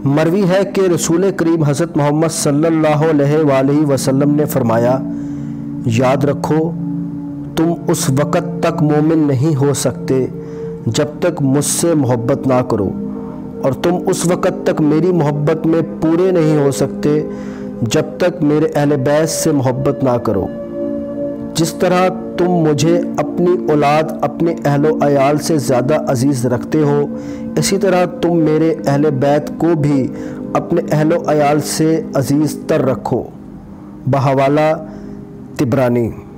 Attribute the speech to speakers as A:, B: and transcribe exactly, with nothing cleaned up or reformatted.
A: मरवी है कि रसूल करीम हज़रत मोहम्मद सल्लल्लाहु अलैहि वसल्लम ने फरमाया, याद रखो तुम उस वक़्त तक मोमिन नहीं हो सकते जब तक मुझसे मोहब्बत ना करो, और तुम उस वक़्त तक मेरी मोहब्बत में पूरे नहीं हो सकते जब तक मेरे अहले बैत से मोहब्बत ना करो। जिस तरह तुम मुझे अपनी औलाद अपने अहलो अयाल से ज़्यादा अज़ीज़ रखते हो, इसी तरह तुम मेरे अहले बैत को भी अपने अहलो अयाल से अज़ीज़ तर रखो। बहवाला तिबरानी।